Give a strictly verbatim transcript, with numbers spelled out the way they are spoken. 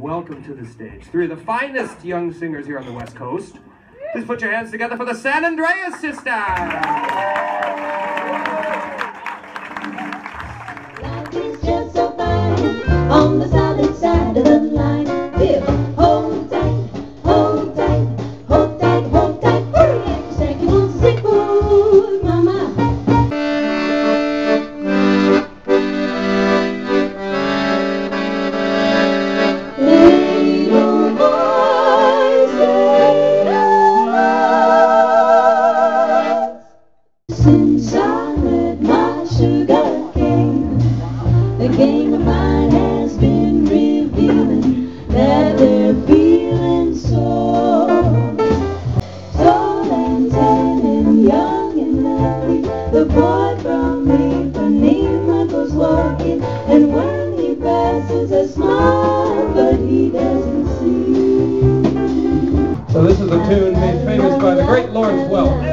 welcome to the stage three of the finest young singers here on the West Coast. Please put your hands together for the San Andreas Sisters. Life is just so fine on the solid side of the line. Feel, hold tight, hold tight, hold tight, hold tight. Hurry, every second wants to say, good mama. Little boys, since I met my sugar cane, the game of mine has been revealing that they're feeling so, tall and tan and young and lovely. The boy from Ipanema goes walking, and when he passes a smile, but he doesn't see. So this is a tune made famous by the great Lawrence Welk.